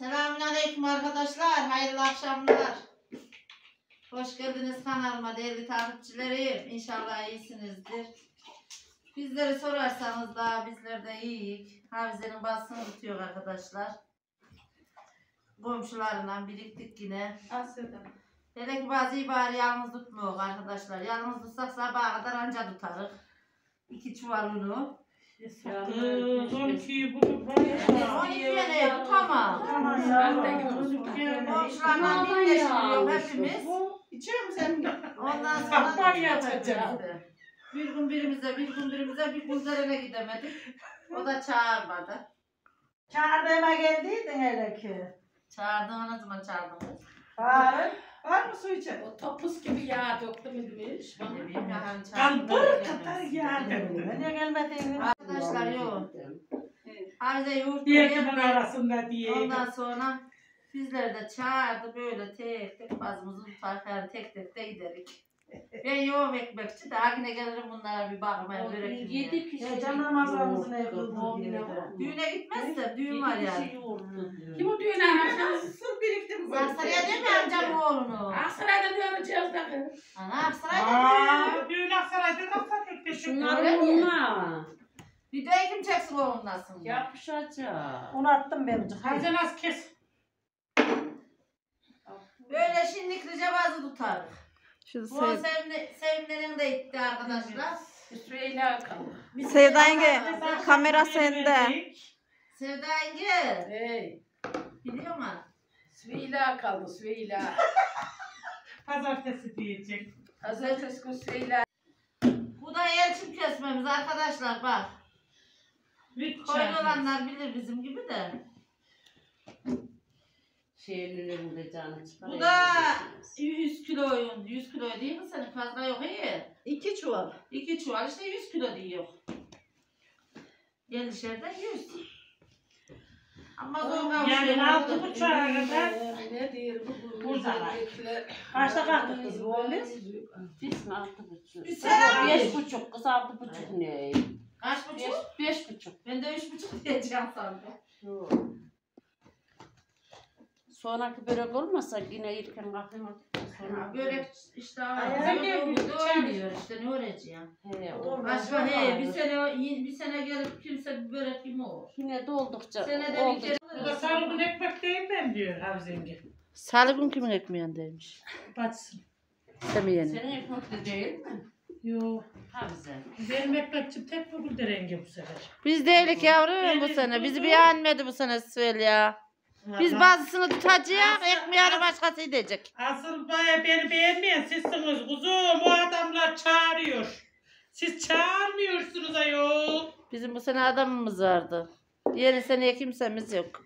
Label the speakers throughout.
Speaker 1: Selamünaleyküm arkadaşlar. Hayırlı akşamlar. Hoş geldiniz kanalıma değerli takipçilerim. İnşallah iyisinizdir. Bizleri sorarsanız da bizler de iyiyiz. Havize'nin basını tutuyor arkadaşlar. Komşularından biriktik yine.
Speaker 2: Aslında.
Speaker 1: Hele ki bazı ibari yalnız tutmuyor arkadaşlar. Yalnız tutsak sabaha kadar anca tutarız. 2 çuval unu.
Speaker 3: 12'yi bulup var ya.
Speaker 1: 12'ye ne tutamam. Komşularından birleştiriyor hepimiz.
Speaker 2: İçiyor musun sen?
Speaker 1: Ondan sonra da
Speaker 3: yatacağım.
Speaker 1: bir gün birimize bir Gülderen'e gidemedik. O da çağırmadı.
Speaker 2: Çağırdığıma geldiydin hele ki.
Speaker 1: Çağırdın, ne zaman çağırdınız?
Speaker 2: Var mı su içe?
Speaker 4: O topuz gibi yağ döktü mü demiş.
Speaker 1: Ne bileyim ya hani
Speaker 3: Kalbur katar yağ
Speaker 2: Niye gelmedin?
Speaker 1: Arkadaşlar yok. Havize yoğurt
Speaker 3: diye kimin
Speaker 1: yendi.
Speaker 3: arasında diye.
Speaker 1: Ondan sonra bizleri de çağırdı böyle tek tek bazımızı tutarken tek tek de giderik. Ben yoğum ekmekçi de yine gelirim bunlara bir bakmaya börek yemeye.
Speaker 4: 7 kişi.
Speaker 2: Can namazlarımızın evliliği diye.
Speaker 1: Düğüne gitmezse düğün var yani.
Speaker 4: Kim o düğün anasını?
Speaker 2: Sır biriktim.
Speaker 1: Aksaray'a değil mi amcam oğlunu?
Speaker 4: Aksaray'da göreceğiz de.
Speaker 1: Ana Aksaray'da
Speaker 3: Düğün Aksaray'da nasıl tek
Speaker 5: Şunları
Speaker 1: Öyle mi?
Speaker 5: bulma.
Speaker 1: videoyu kim çeksin oğlunun aslında?
Speaker 5: Yapışacak.
Speaker 2: Onu attım ben.
Speaker 3: Hadi nasıl kes.
Speaker 1: Böyle şimdilik ricabazı tutar.
Speaker 6: Şu
Speaker 1: Bu sevimlerin de itti arkadaşlar.
Speaker 4: Süheyla kaldı.
Speaker 6: Sevda yenge, kamera sende.
Speaker 1: Sevda yenge.
Speaker 4: Hey.
Speaker 1: Biliyor musun?
Speaker 4: Süheyla kaldı Süheyla.
Speaker 3: Pazartesi diyecek.
Speaker 4: Pazartesi gün Süheyla.
Speaker 1: Bu da elçim kesmemiz arkadaşlar bak. Koyun olanlar bilir bizim gibi de.
Speaker 5: Şehirlilerinde canı çıkar.
Speaker 1: Bu da 100 kiloyun. 100 kilo değil mi senin? Fazla yok iyi.
Speaker 2: 2 çuval.
Speaker 1: 2 çuval işte 100 kilo diyor. Gelişerden 100. Ama zor
Speaker 3: Yani
Speaker 1: kavuşuyor.
Speaker 3: 6,5'a kadar.
Speaker 4: Ne diyor bu?
Speaker 3: Buradalar.
Speaker 2: Kaçta kalktık kız bu 11?
Speaker 5: Biz mi 6,5?
Speaker 1: Bir selam.
Speaker 5: 5,5 kız 6,5 ne?
Speaker 1: Kaç buçuk?
Speaker 5: 5,5.
Speaker 1: Ben de 3,5 diyeceğim sandım.
Speaker 5: Sonraki börek olmasa yine erken kalkayım.
Speaker 1: Ha, börek işte
Speaker 3: Ayağa gel,
Speaker 1: öğreniyor işte ne öğreteceğim.
Speaker 5: He, o.
Speaker 1: Başka bir sene gelip kimse bir börek yemiyor.
Speaker 5: Yine doldukça
Speaker 1: Senede bir
Speaker 5: oldu.
Speaker 1: kere.
Speaker 3: Bu da sarımın ekmek değil ben diyor Havizengi.
Speaker 6: Salıbın kimin ekmeğindeymiş?
Speaker 3: Batsın.
Speaker 6: Demeyenin.
Speaker 5: Senin ekmek de değil mi?
Speaker 3: Yok.
Speaker 5: Havize.
Speaker 3: Benim ekmekçim tek bu rengi bu sefer.
Speaker 6: Biz değilik yavrum bu sene. Bizi beğenmedi bu sene Svelya. Biz bazısını tutacağız, ekmeğini başkası edecek.
Speaker 3: Asıl beni beğenmeyen sizsiniz kuzum. O adamlar çağırıyor. Siz çağırmıyorsunuz ayol.
Speaker 6: Bizim bu sene adamımız vardı. Yeni seneye kimsemiz yok.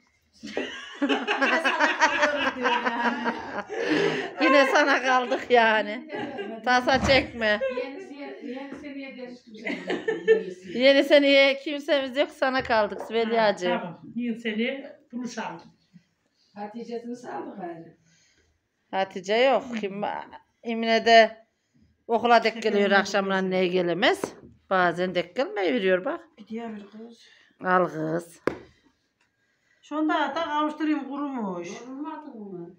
Speaker 6: Yine sana kaldık yani. Tasa çekme.
Speaker 4: Yeni seneye değiştim.
Speaker 6: Yeni seneye kimsemiz yok, sana kaldık Svelyacığım.
Speaker 3: Tamam. Yıl seni buluşalım.
Speaker 4: Hatice'sini saldık gayrı.
Speaker 6: Hatice yok. Kim Emine de okula dek geliyor akşamdan neye gelemez. Bazen dek gelmeyi veriyor bak.
Speaker 2: Gidiyor bir kız.
Speaker 6: Al kız.
Speaker 2: Şunu da kavuşturayım kurumuş.
Speaker 4: Olmadı mı?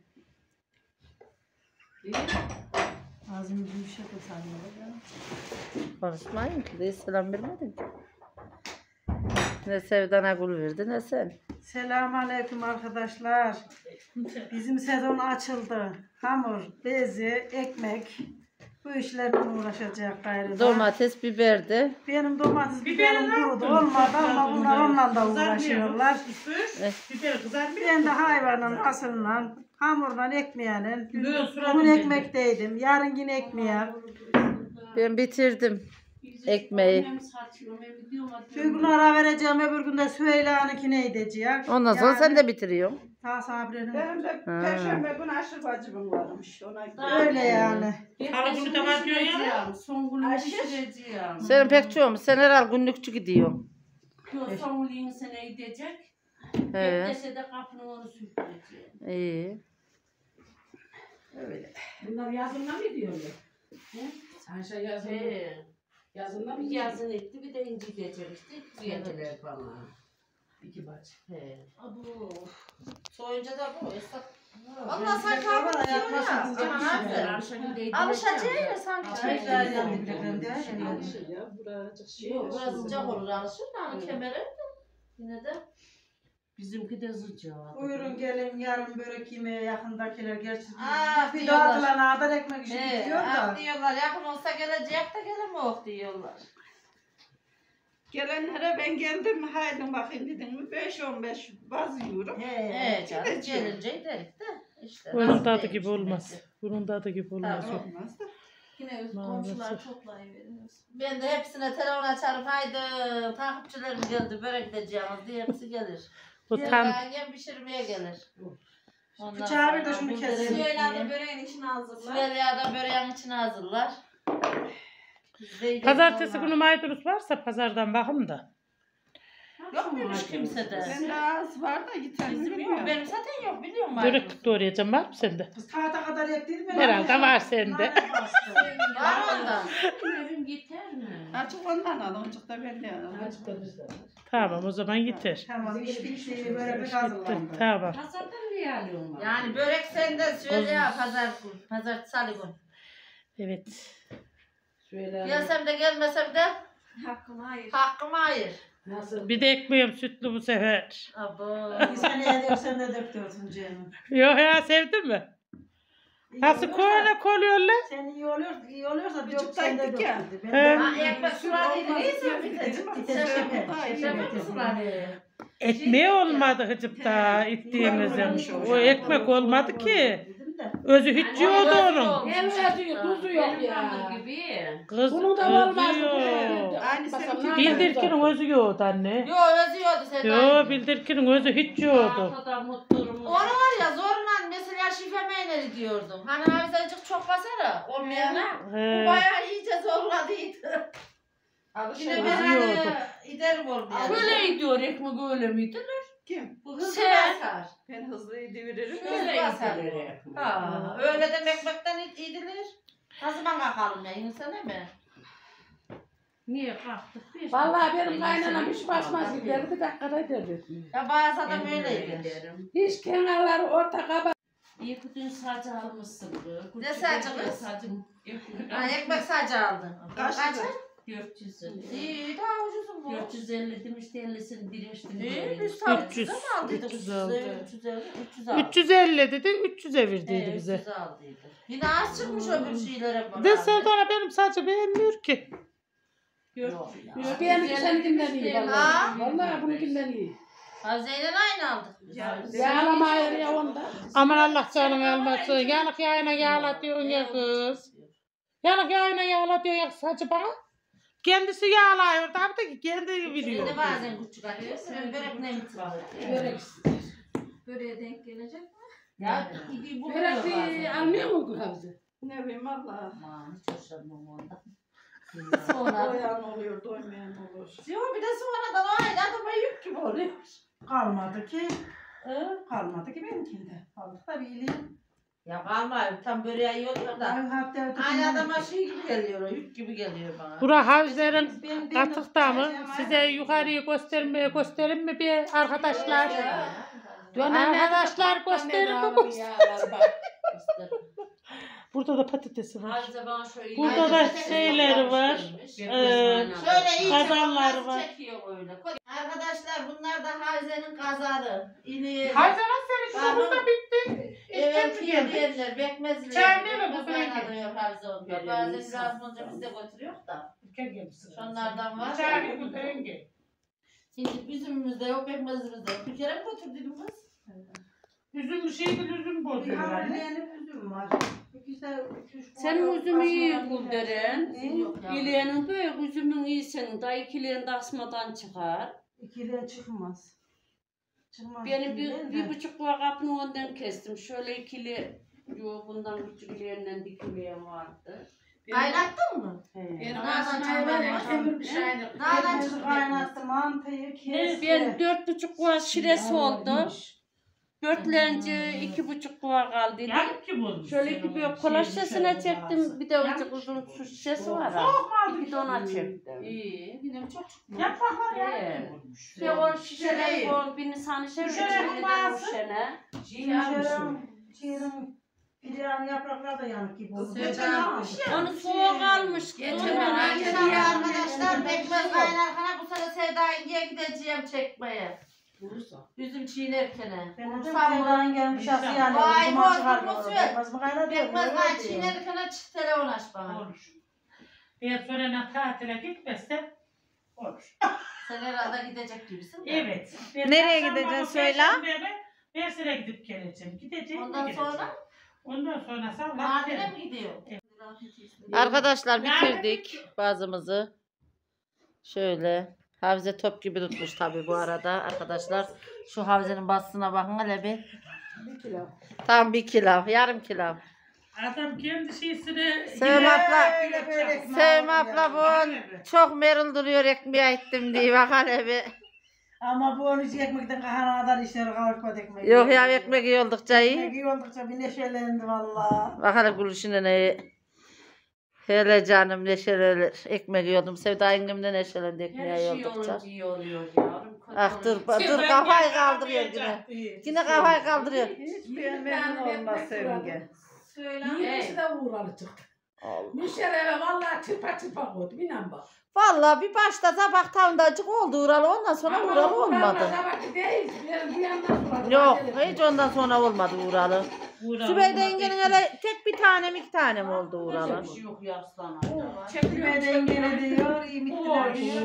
Speaker 2: Ağzımı bir şey de sanmıyorum.
Speaker 6: Konuşmayın ki de selam vermedin ki. Ne Sevdana gül verdi ne sen.
Speaker 2: Selamünaleyküm arkadaşlar. Bizim sezon açıldı. Hamur, bezi, ekmek. Bu işlerle uğraşacak gayrı.
Speaker 6: Domates, biber de.
Speaker 2: Benim domates
Speaker 3: Biberim
Speaker 2: biberim kurudu.
Speaker 3: var.
Speaker 2: Olmadı ama bunlar onunla da uğraşıyorlar.
Speaker 3: Biber kızarmıyor.
Speaker 2: Ben de hayvanın asılından, hamurla, ekmeğinin.
Speaker 3: Böyle suradım
Speaker 2: Bugün
Speaker 3: ben de.
Speaker 2: ekmekteydim. Yarın yine ekmeğe.
Speaker 6: Ben bitirdim ekmeği.
Speaker 2: Bir gün ara vereceğim, öbür gün de Süheyla'nınkine gideceğim.
Speaker 6: Ondan sonra
Speaker 2: Yani
Speaker 6: sen de bitiriyorsun.
Speaker 2: Ta Sabri'nin.
Speaker 7: Benim de
Speaker 6: Ha.
Speaker 7: perşembe günü aşırı bacımın varmış. Ona
Speaker 2: Öyle yani.
Speaker 3: Halı bunu da var diyor ya.
Speaker 5: Son günü pişireceğim.
Speaker 6: Senin pek çoğum. Sen herhal günlükçü gidiyorsun.
Speaker 5: Son günü sene gidecek.
Speaker 6: He.
Speaker 5: Beklese de kapının onu sürteceğim.
Speaker 6: İyi.
Speaker 4: Bunlar yazında mı diyorlar? Ayşe yazında.
Speaker 5: He.
Speaker 4: Yazında mı
Speaker 5: Bir
Speaker 4: diyor?
Speaker 5: yazın etti bir de inci getirir işte. Yediler bana.
Speaker 4: İki bacı.
Speaker 5: He.
Speaker 1: Abu. Soy koyunca da bu. Allah sanki abi diyor ya. Aman abi. Alışacağı ya sanki.
Speaker 2: Çaylar yandı bile ben de.
Speaker 7: Alışır ya. Buracık şey.
Speaker 1: Yok biraz sıcak olur alışır da ama kemere yine de.
Speaker 5: Bizimki de sıcak.
Speaker 2: Buyurun gelin yarın börek yemeye yakındakiler gerçi. Bir
Speaker 1: diyorlar.
Speaker 2: dağıtılan ağda ekmek işi
Speaker 1: He,
Speaker 2: bitiyor da.
Speaker 1: diyorlar yakın olsa gelecek de gelemok diyorlar.
Speaker 7: Gelenlere ben geldim mi haydi bakayım dedim mi 5-15 bazıyorum.
Speaker 1: He canım gelince dedik de. İşte
Speaker 3: Bunun
Speaker 1: nasıl
Speaker 3: tadı
Speaker 1: değilmiş
Speaker 3: gibi olmaz.
Speaker 1: demek ki.
Speaker 3: Bunun tadı gibi olmaz.
Speaker 1: Tabii.
Speaker 7: Olmaz da.
Speaker 1: Yine
Speaker 3: Maalesef.
Speaker 1: komşular toplayıveriyoruz. Ben de hepsine telefon açarım. Haydi takipçilerim geldi börek edeceğimiz diye hepsi gelir.
Speaker 3: Bu
Speaker 1: Diğer
Speaker 3: tam
Speaker 1: yengem pişirmeye gelir. Ondan
Speaker 2: Bıçağı bir de
Speaker 1: sonra
Speaker 2: şunu
Speaker 1: bu
Speaker 2: keselim.
Speaker 1: Süheyla da
Speaker 7: böreğin içine hazırlar.
Speaker 1: Süheyla da böreğin içine hazırlar. Biz de
Speaker 3: pazartesi
Speaker 1: yiyoruz
Speaker 3: günü maydanoz varsa pazardan bakın da.
Speaker 1: vallahi. Yok muymuş kimsede?
Speaker 7: Ben de az var da yeter mi
Speaker 1: Bizim yok.
Speaker 7: bilmiyorum.
Speaker 1: Benim zaten yok biliyor musun?
Speaker 3: Börek doğrayacağım var mı sende?
Speaker 2: Kız tahta kadar yaptıydım.
Speaker 3: Herhalde var sende.
Speaker 1: Var ondan.
Speaker 5: Evim yeter mi?
Speaker 7: Açık ondan al, azıcık da ben de alayım.
Speaker 3: Tamam o zaman yeter.
Speaker 2: Tamam iş bitti. Böyle bir hazırlandı.
Speaker 3: Tamam.
Speaker 5: Pazardan niye alıyorsun?
Speaker 1: Yani börek sende söyle ya pazar salı gün.
Speaker 3: Evet.
Speaker 1: Gelsem de gelmesem de
Speaker 7: Hakkım hayır.
Speaker 1: hakkıma hayır.
Speaker 3: Bir de ekmeğim sütlü bu sefer.
Speaker 1: Abo.
Speaker 2: Bir sene ediyor sen de döktürsün canım.
Speaker 3: Yok ya sevdin mi? Nasıl koyuna koyuyorlar?
Speaker 2: Sen iyi oluyorsa
Speaker 7: Buçuk
Speaker 2: dök sen de
Speaker 7: daydık ya.
Speaker 2: döktürdü.
Speaker 3: He.
Speaker 1: Ha ekmek suladıydı neyse bir de. Şefe mi suladı?
Speaker 3: Ekmeği olmadı hıcıp da ittiğimizin. O ekmek olmadı ki. Özü hiç yoktu onun.
Speaker 5: Hem yazıyor, tuzu yok ya. Gibi.
Speaker 3: Kız
Speaker 4: Bunun da olmaz.
Speaker 3: özü yok.
Speaker 7: Aynı seninki.
Speaker 3: Bildirkinin özü yoktu anne.
Speaker 1: Yo özüyordu sen.
Speaker 3: Yo bildirkinin özü hiç yoktu.
Speaker 5: Arkada mutluluğumuz.
Speaker 1: Onu var ya zorla mesela şife meyneli diyordum. Hani havizacık çok basara olmayana. Bu
Speaker 3: He.
Speaker 1: bayağı iyice zorladıydı. Yine ben
Speaker 3: Özüyordu.
Speaker 1: hani giderim olmaya.
Speaker 5: Böyle gidiyor ekmek öyle miydi?
Speaker 7: Kim?
Speaker 1: Bu hızlı
Speaker 5: Sen-
Speaker 1: basar.
Speaker 7: Ben hızlı deviririm.
Speaker 1: Şöyle basar. Ha, öyle de ekmekten idilir. Ne zaman kalkalım ya insana mı?
Speaker 5: Niye kalktık? Biz
Speaker 4: Vallahi benim kaynanam hiç basmaz gider. Bir dakikada ederdi.
Speaker 1: Ya bazı adam öyleydi.
Speaker 5: Giderim.
Speaker 4: Hiç kenarları orta kaba.
Speaker 5: İyi ki dün sacı almışsın. bu.
Speaker 1: Ne sacı kız?
Speaker 5: Sacım.
Speaker 1: Ha, ekmek sadece aldın.
Speaker 7: Kaç
Speaker 1: Kaç?
Speaker 7: lira?
Speaker 5: 400 lira.
Speaker 1: İyi daha ucuzum bu.
Speaker 5: 450 demiş de 50'sini direştim.
Speaker 1: İyi biz tabii
Speaker 3: 300,
Speaker 1: 300'e mi aldıydık?
Speaker 3: 300 aldı.
Speaker 1: 300 aldı.
Speaker 3: 350 dedi 300'e verdiydi bize.
Speaker 1: 300 aldıydı. Yine az çıkmış öbür şeylere bak.
Speaker 3: De Sevdana benim sadece beğenmiyor ki.
Speaker 1: Yok ya.
Speaker 4: Benimki seninkinden iyi
Speaker 1: Ha?
Speaker 4: vallahi. Vallahi bununkinden iyi.
Speaker 1: Hazine'yle aynı aldık. biz.
Speaker 4: Yağlama ayrı ya onda.
Speaker 3: Aman Allah canını almasın. Yanık yağına yağlatıyorsun ya kız. Yanık yağına yağlatıyor ya saçı bana. Kendisi yağlıyor tabii de ki kendi veriyor.
Speaker 1: Şimdi bazen küçük atıyor. Ben börek ne bitirdim.
Speaker 4: Börek.
Speaker 1: Böreğe denk gelecek mi?
Speaker 5: Ya
Speaker 1: Ya bir bu
Speaker 4: Börek
Speaker 1: bazen.
Speaker 4: bir almıyor mu Hafize?
Speaker 7: Ne bileyim Allah.
Speaker 1: Aman hiç hoşlanmam ondan.
Speaker 7: Doyan oluyor, doymayan olur.
Speaker 1: Yok bir de sonradan o aynı adama yük gibi oluyor.
Speaker 2: Kalmadı ki. Kalmadı ki benimkinde. Kaldık da bir iyiliğim.
Speaker 1: Ya vallahi tam böreği iyi oluyor da. Aynı adama şey gibi geliyor, o yük gibi geliyor bana.
Speaker 3: Bura havizlerin katıkta mı? Size yukarıyı gösterin mi bir arkadaşlar? Arkadaşlar gösterin mi? Burada da patatesi var.
Speaker 5: Hafize bana şöyle
Speaker 3: Burada da şeyleri var.
Speaker 1: Şöyle iyi
Speaker 3: Kazanlar var.
Speaker 1: çekiyor öyle. Arkadaşlar bunlar da Haze'nin kazarı. İneği.
Speaker 3: Hayzana senin
Speaker 1: Bakın.
Speaker 3: da bitti.
Speaker 1: Evet diyenler bekmezler.
Speaker 3: Çay mı bu
Speaker 1: Bekmez
Speaker 3: sanki?
Speaker 1: kaynanıyor Haze onda. Bazen biraz olunca biz de götürüyor da. Onlardan var. Şimdi üzümümüz de yok, bekmezimiz de yok. Bir kere mi götürdün kız?
Speaker 3: Üzüm şeydi üzüm
Speaker 2: Bir
Speaker 3: bozuyor.
Speaker 2: havliyenin üzüm var.
Speaker 5: Senin üzümü iyi Gülderen.
Speaker 1: Yok ya.
Speaker 5: İleğinin böyle üzümün iyi senin. Daha ikileğin de asmadan çıkar.
Speaker 2: İkiliğe çıkmaz. Çıkmaz.
Speaker 5: Benim
Speaker 2: ikiliğe
Speaker 5: bir
Speaker 2: de.
Speaker 5: buçuk var kapını ondan kestim. Şöyle ikili, yok bundan küçük ileğinden dikileğim vardı.
Speaker 1: Kaynattın mı?
Speaker 5: He.
Speaker 1: Nereden çıktı? Nereden çıktı?
Speaker 2: Kaynattı mantıyı kes.
Speaker 5: Ben 4,5 kuva şiresi oldu. Dörtlence 2,5 kuvar kaldı.
Speaker 3: Yarım kim olmuş?
Speaker 5: Şöyle iki büyük kola şişesine çektim. Bir de uzun uzun su şişesi var. İki de ona çektim.
Speaker 1: İyi. Benim çok
Speaker 3: Yapraklar yarım
Speaker 5: Evet.
Speaker 3: kim olmuş?
Speaker 5: Ve o şişeleri koy. Birini sana şişe birini de o şişene.
Speaker 2: Şiirin filan yapraklar da yanık gibi oldu.
Speaker 5: Onu soğuk almış.
Speaker 1: Geçen arkadaşlar pekmez kaynarken bu sene Sevda Yenge'ye gideceğim çekmeye. Üzüm çiğnerken.
Speaker 2: Ben de Sevda'nın gelmiş aslı yani.
Speaker 1: Vay,
Speaker 2: Duman
Speaker 1: boz,
Speaker 2: çıkarmıyor.
Speaker 1: boz,
Speaker 2: Pekmez mi kaynadı?
Speaker 1: Pekmez kayn çiğnerken çık telefon aç bana.
Speaker 3: Olur. Ben sonra tatile gitmezsem olur.
Speaker 1: Sen herhalde gidecek gibisin de.
Speaker 3: Evet.
Speaker 6: Nereye gideceksin söyle?
Speaker 3: Mersin'e gidip geleceğim. Gideceğim.
Speaker 1: Ondan
Speaker 3: geleceğim.
Speaker 1: sonra
Speaker 3: Ondan sonra sabah
Speaker 1: Mardin'e
Speaker 3: giderim.
Speaker 1: mi gidiyor?
Speaker 6: Arkadaşlar bitirdik bazımızı. Şöyle. Havize top gibi tutmuş tabi bu arada arkadaşlar. Şu havizenin bastığına bakın hele bir.
Speaker 2: 1 kilo.
Speaker 6: Tam 1 kilo. Yarım kilo.
Speaker 3: Adam kendi şeysini...
Speaker 6: Sevim abla.
Speaker 2: Öyle böyle ekmeği
Speaker 6: Sevim
Speaker 2: aldım
Speaker 6: abla
Speaker 2: yani.
Speaker 6: bu çok meril duruyor ekmeğe ettim diye bak hele bir.
Speaker 2: Ama bu 13 ekmekten kahana kadar işleri kavuşmadı ekmek.
Speaker 6: Yok ya ekmek iyi oldukça iyi.
Speaker 2: Ekmek iyi oldukça bir neşelendi valla.
Speaker 6: Bak hele gülüşüne ne. Hele canım neşelenir. Ekmek yiyordum. Sevda yengemde neşelendi
Speaker 5: Her
Speaker 6: ekmeği
Speaker 5: şey
Speaker 6: oldukça.
Speaker 5: olunca iyi oluyor yavrum.
Speaker 6: Ah dur dur kafayı kaldırıyor yine. Yine kafayı kaldırıyor.
Speaker 7: Hiç beğenmedim olmaz Sevimge.
Speaker 4: Yiyesi de uğralı çıktı. Müşteriye vallahi çırpa çırpa koydum inan bak.
Speaker 6: Vallahi bir başta sabah tavındacık oldu Uğralı ondan sonra Uğralı olmadı.
Speaker 4: Sabah değil. Bir yandan sonra.
Speaker 6: Yok hiç ondan sonra olmadı Uğralı. Sübeyde yengenin hele tek bir tane mi 2 tane mi oldu Uğralı?
Speaker 5: Bir şey yok ya aslan.
Speaker 2: Çekime dengeli diyor, iyi bittiler diyor.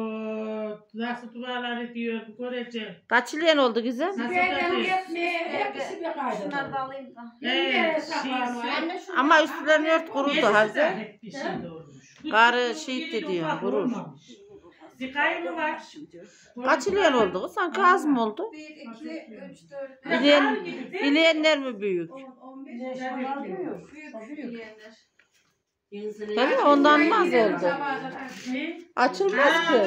Speaker 3: Nasıl dualar ediyor göreceğim.
Speaker 6: Kaç yıl oldu güzel?
Speaker 4: Benim yetmeye hepsi bir kaydı.
Speaker 1: Şunları da alayım da.
Speaker 4: Nereye saklanıyor?
Speaker 6: Ama üstlerini ört kurudu Havize.
Speaker 3: Bir şey doğurmuş.
Speaker 6: Karı şehit diyor vurur.
Speaker 3: Zikayı mı var?
Speaker 6: Kaç yıl oldu? Sanki az mı oldu?
Speaker 1: 1, 2, 3, 4,
Speaker 6: İleyenler mi büyük?
Speaker 1: 15.
Speaker 2: Yaşlılar diyor.
Speaker 1: Büyük yiyenler.
Speaker 6: Tabii ondan mı az oldu? Açılmaz ki.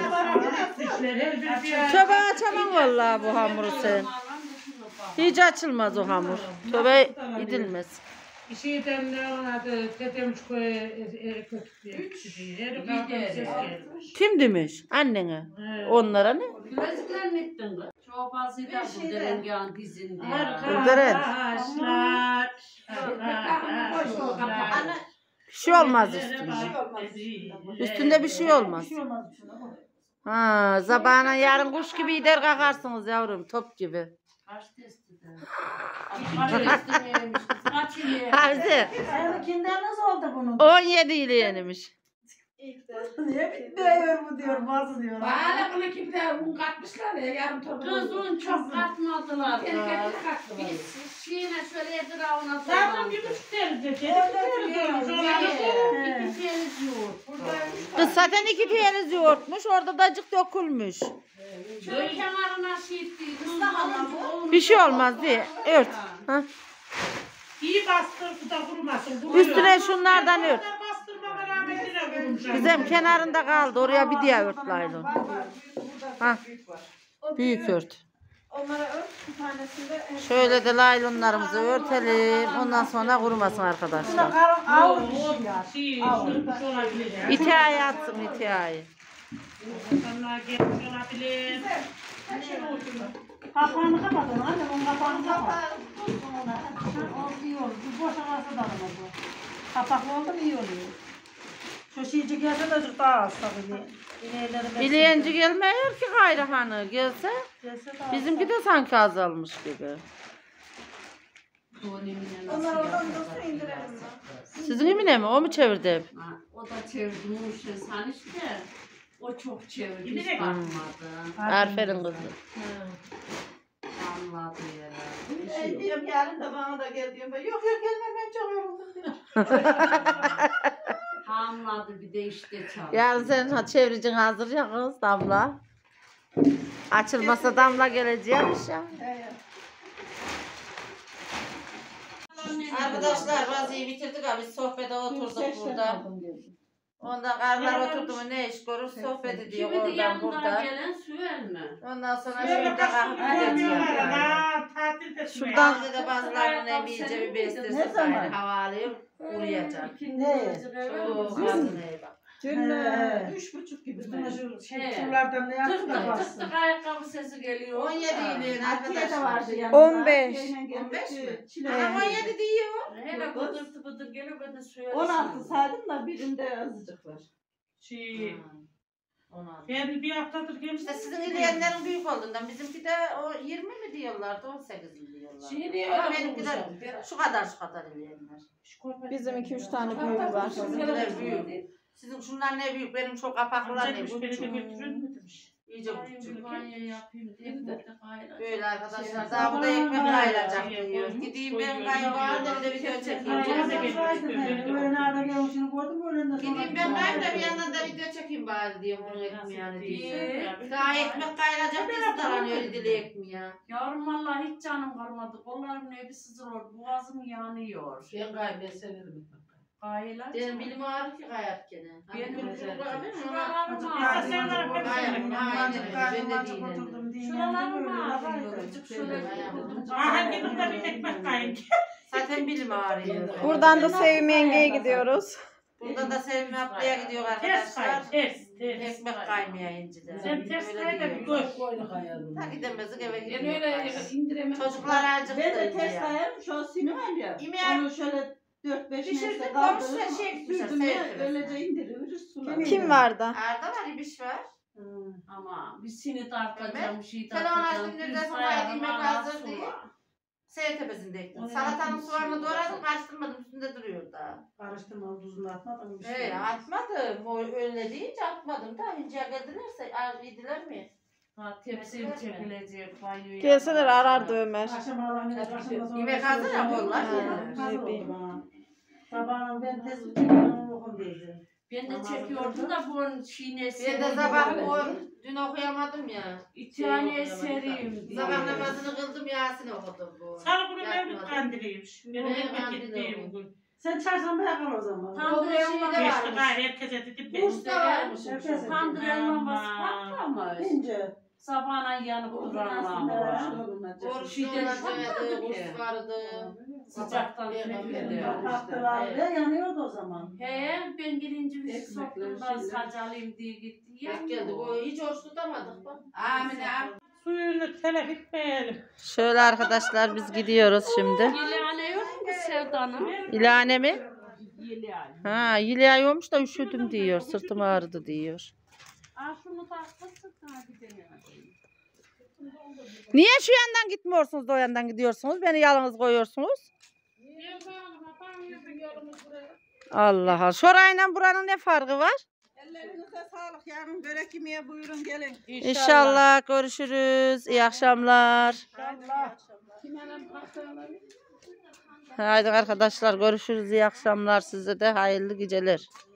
Speaker 6: Tövbe açamam vallahi bu hamuru sen. Hiç açılmaz o hamur. Tövbe gidilmez.
Speaker 3: Şeyden ne adı dedem şu
Speaker 6: Kim demiş? Annene. Onlara ne?
Speaker 5: Gözükler mi ettin kız? Çok azıydı bu derengan dizinde.
Speaker 6: Kırdırın.
Speaker 3: Arkadaşlar.
Speaker 6: Bir şey olmaz üstünde. Üstünde bir şey olmaz.
Speaker 2: Bir şey olmaz bir şey olmaz.
Speaker 6: Ha, zabana yarın kuş gibi gider kalkarsınız yavrum top gibi.
Speaker 5: Kaç testide? Kaç testideymiş kız? Kaç ile?
Speaker 6: Havize
Speaker 2: Seninkinden nasıl oldu bunun?
Speaker 6: 17 ile yenemiş.
Speaker 2: Niye bitmiyor bu diyor, bazı diyor.
Speaker 4: Bana bunu kimler un katmışlar ya yarım torba.
Speaker 5: Kız un çok katmadılar da.
Speaker 4: Tehlikeli kattılar.
Speaker 5: Biz şeyine şöyle etrafına
Speaker 3: Zaten
Speaker 5: dolandık.
Speaker 3: bir buçuk derece.
Speaker 5: İki temiz yoğurt.
Speaker 6: Kız zaten 2 tiyeniz yoğurtmuş orada da acık dökülmüş.
Speaker 5: Şöyle kenarına şiitti. Kızla
Speaker 6: Bir şey olmaz diye ört. Ha.
Speaker 3: İyi bastır da kurumasın.
Speaker 6: Üstüne şunlardan ört.
Speaker 3: Bastırmama rahmetine kurumuş.
Speaker 6: Kızım kenarında kaldı oraya bir diye ört laylon. Ha. Büyük ört.
Speaker 1: Onlara ört bir tanesinde.
Speaker 6: Şöyle de laylonlarımızı örtelim. Ondan sonra kurumasın
Speaker 2: Buna
Speaker 6: arkadaşlar.
Speaker 2: karın ağır bir şey ya.
Speaker 3: Sürmüş olabilir ya.
Speaker 6: İtiayı atsın itiayı.
Speaker 3: İnsanlar gelmiş olabilir.
Speaker 2: Kapağını kapatın anne, onun kapağını kapat. O iyi olur. Bu boşaması da olmaz. Kapaklı oldu mu iyi oluyor. Şu şeycik yasa da azıcık daha az tabii.
Speaker 6: İleyenci gelmiyor ki gayrı hanı. Gelse bizimki de sanki azalmış gibi.
Speaker 1: Onlar oradan da su indirelim mi?
Speaker 6: Sizin Emine mi? O mu çevirdi hep?
Speaker 5: O da çevirdi Muşen işte. O çok çevirdi. Hiç
Speaker 3: Giderek-
Speaker 5: bakmadı.
Speaker 6: Aferin kızım.
Speaker 5: Anladı ya.
Speaker 1: Diyorum yarın da bana da gel diyorum. Yok gelme ben çok yoruldum diyor.
Speaker 5: Anladı bir de işte çaldı.
Speaker 6: Yarın senin çeviricin hazır ya kız Damla. Açılmasa Damla geleceğimiş ya. Arkadaşlar vaziyı bitirdik abi sohbete oturduk burada. Ondan karılar oturdu mu ne iş görür sohbet ediyor
Speaker 5: Kimi de
Speaker 6: oradan
Speaker 5: yanına
Speaker 6: buradan.
Speaker 5: gelen süver mi?
Speaker 6: Ondan sonra
Speaker 3: Böyle
Speaker 6: şimdi kalkıp
Speaker 3: kaşık
Speaker 6: gideceğiz
Speaker 3: görmüyorlar
Speaker 6: yani.
Speaker 3: ya. Tatil
Speaker 6: Şuradan
Speaker 1: Bazı da bazılarının iyice bir bestesi
Speaker 2: Ne zaman?
Speaker 1: gayrı hava alıyor. Kuruyacak.
Speaker 2: Ne?
Speaker 1: Çok ağzına iyi bak.
Speaker 7: Dün
Speaker 2: He.
Speaker 7: 3,5 gibi.
Speaker 2: Üstüne şu
Speaker 5: He.
Speaker 2: şuralardan ne yaptın
Speaker 5: Tık
Speaker 2: da
Speaker 5: tık tık
Speaker 2: bassın.
Speaker 5: tık ayakkabı sesi geliyor.
Speaker 1: 17 yılın
Speaker 7: Atiye de
Speaker 1: arkadaşlar.
Speaker 7: vardı yanında.
Speaker 8: 15.
Speaker 7: Atiye'yle
Speaker 1: 15 mi?
Speaker 7: geldi, Çile
Speaker 1: Aha,
Speaker 7: geldi.
Speaker 1: 17 diyor.
Speaker 5: Hele bıdır bıdır geliyor ben de suya
Speaker 7: 16 saydım da birinde azıcık var.
Speaker 3: Şey,
Speaker 1: 16.
Speaker 3: ben bir haftadır gelmiştim.
Speaker 1: İşte sizin izleyenlerin büyük olduğundan bizimki de o 20 mi diyorlardı 18 mi diyorlardı.
Speaker 5: Şey diyor
Speaker 1: Ama
Speaker 5: ya,
Speaker 1: benimki de şu kadar izleyenler.
Speaker 8: Bizim 2-3 tane büyük var.
Speaker 1: Bizimkiler büyük. Sizin şunlar ne büyük benim çok apaklılar ne
Speaker 3: Amcaymış, beni de
Speaker 1: büyük.
Speaker 3: götürün mü demiş.
Speaker 1: İyice
Speaker 5: Banyo
Speaker 1: küçük.
Speaker 5: banyo yapayım diye de kaynar.
Speaker 1: Böyle arkadaşlar daha bu da ekmek kayrılacak diyor. Gideyim ben kaybolayım da bir de video çekeyim.
Speaker 2: Öğlen ağda gelmişini gördüm öğlen de sonra.
Speaker 1: Gideyim ben kayıp da bir yandan da video çekeyim bari diyor bunun ekmeğini diye. Daha ekmek kayrılacak diye sıdalanıyor dili ekmeği.
Speaker 5: Yavrum vallahi hiç canım kalmadı. Kollarım neydi sızılıyor. Boğazım yanıyor.
Speaker 4: Ben gayet severim.
Speaker 5: Kayılar.
Speaker 1: Benim bilim ağrı ki kayar gene.
Speaker 5: Benim
Speaker 1: şuralarım
Speaker 5: şuralarım
Speaker 3: Sen
Speaker 5: ağrıyor.
Speaker 3: bana
Speaker 1: Aynen, aynen. Ben de
Speaker 2: Azıcık
Speaker 1: değilim.
Speaker 2: oturdum dinlendim.
Speaker 5: Şuralarım
Speaker 2: öyle
Speaker 5: ağrıyor.
Speaker 2: lafaydı.
Speaker 5: Azıcık şöyle gittim.
Speaker 3: Aha gidip de bir ekmek kayın.
Speaker 1: Zaten bilim ağrıyor.
Speaker 8: Buradan da Sevim yengeye gidiyoruz.
Speaker 1: Burada da Sevim ablaya gidiyor
Speaker 3: Ters kay,
Speaker 1: arkadaşlar.
Speaker 3: ters, ters.
Speaker 1: Ekmek kaymaya de.
Speaker 3: Sen ters
Speaker 1: Öyle
Speaker 3: kay da bir
Speaker 1: diyor.
Speaker 3: koş.
Speaker 4: Koyunu kayarım.
Speaker 1: Ta gidemezdik eve
Speaker 4: Ben
Speaker 1: gidiyor.
Speaker 4: öyle indiremem.
Speaker 1: Çocuklar acıktı.
Speaker 7: Ben de
Speaker 1: iyice
Speaker 7: ters
Speaker 1: ya.
Speaker 7: kayarım şu sini var ya.
Speaker 1: İmeğe-
Speaker 7: Onu şöyle 4-5
Speaker 1: Pişirdim,
Speaker 7: neyse
Speaker 1: komşuya
Speaker 7: kaldırırım.
Speaker 1: şey gitmişler,
Speaker 7: Sürdüm ya
Speaker 1: seyrettim.
Speaker 7: öylece indiriyoruz sular.
Speaker 8: Kim var da?
Speaker 1: Arda var, İbiş var.
Speaker 5: Ama bir seni tartacağım, bir şey
Speaker 1: Telefon
Speaker 5: tartacağım.
Speaker 1: açtım, nerede sana yemek hazır diye. Seyir tepesinde ektim. Salatanın soğanını doğradım, karıştırmadım, üstünde duruyor da.
Speaker 2: Karıştırma tuzunu atmadım bir şey.
Speaker 1: He, atmadım. O öyle deyince atmadım da. İnceye geldilerse, yediler mi?
Speaker 5: Ha, tepsiye çekilecek banyoya.
Speaker 8: Gelseler arardı Ömer.
Speaker 2: Akşam ağlamaya başında sonra.
Speaker 1: Yemek hazır ya, onlar.
Speaker 2: Hazır oldu bana. Sabahın ben tespit ediyorum okum diyeceğim.
Speaker 5: Ben de çekiyordum da bunun çiğnesi.
Speaker 1: Ben de sabah dün okuyamadım ya.
Speaker 5: İtihane seriyim diye.
Speaker 1: Sabah namazını kıldım, Yasin okudum bu.
Speaker 3: Salı günü
Speaker 1: Yatmadım.
Speaker 3: Mevlüt kandiliymiş. Ben
Speaker 1: Ne
Speaker 3: ekmek
Speaker 1: kandili
Speaker 3: gittiğim
Speaker 1: o?
Speaker 3: gün.
Speaker 2: Sen çarşambaya kal o zaman.
Speaker 5: Kandırılma
Speaker 1: de
Speaker 3: Geçti
Speaker 1: varmış.
Speaker 3: gayrı herkese dedim ben.
Speaker 1: Burs'ta varmış.
Speaker 2: Herkes-
Speaker 5: Kandırılma
Speaker 3: Aman.
Speaker 5: patlamış.
Speaker 2: İnce.
Speaker 5: Sabahına yanıp duranlar var.
Speaker 1: Oruç
Speaker 5: Bir de
Speaker 1: olacaktı,
Speaker 5: patladı
Speaker 1: kurs
Speaker 5: ki.
Speaker 1: vardı.
Speaker 5: Sıcaktan tepkili.
Speaker 2: Patlılar ve yanıyordu o zaman.
Speaker 5: He ben birinci bir
Speaker 7: Ekmekler,
Speaker 5: soktuğumdan
Speaker 7: şeyler.
Speaker 5: sacalayım diye gitti.
Speaker 1: Tek geldi. O hiç oruç tutamadık bak.
Speaker 5: Amin amin.
Speaker 3: Suyunu telef etmeyelim.
Speaker 6: şöyle arkadaşlar biz gidiyoruz şimdi.
Speaker 5: Yelane yok mu Sevdan'ım?
Speaker 6: İlhane mi?
Speaker 5: Yelane.
Speaker 6: Ha, Yilay olmuş da üşüdüm diyor. Sırtım ağrıdı diyor.
Speaker 5: Aa şunu da atlasın gidelim.
Speaker 6: Niye şu yandan gitmiyorsunuz da o yandan gidiyorsunuz? Beni yalnız koyuyorsunuz. Allah Allah. Şorayla buranın ne farkı var?
Speaker 7: Ellerinize sağlık. Yarın börek yemeye buyurun gelin.
Speaker 6: İnşallah görüşürüz. İyi akşamlar. Haydi arkadaşlar görüşürüz. İyi akşamlar size de hayırlı geceler.